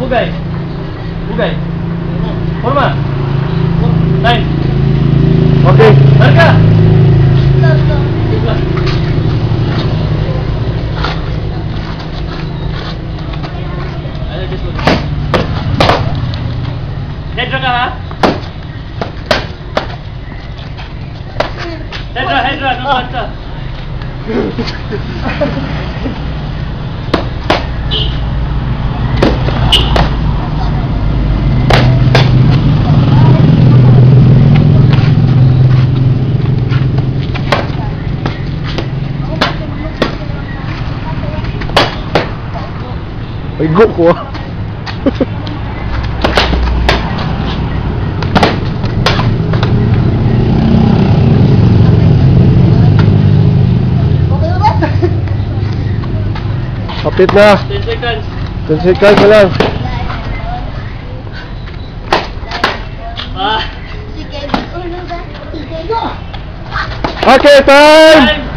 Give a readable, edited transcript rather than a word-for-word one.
Bugay. Bugay. Forma. Time. Okay. Larga. Hedra ka ha? Hedra, naman ka. Ay, go ko ah. Kapit na. 10 seconds. 10 seconds na lang. Ah. Okay, time!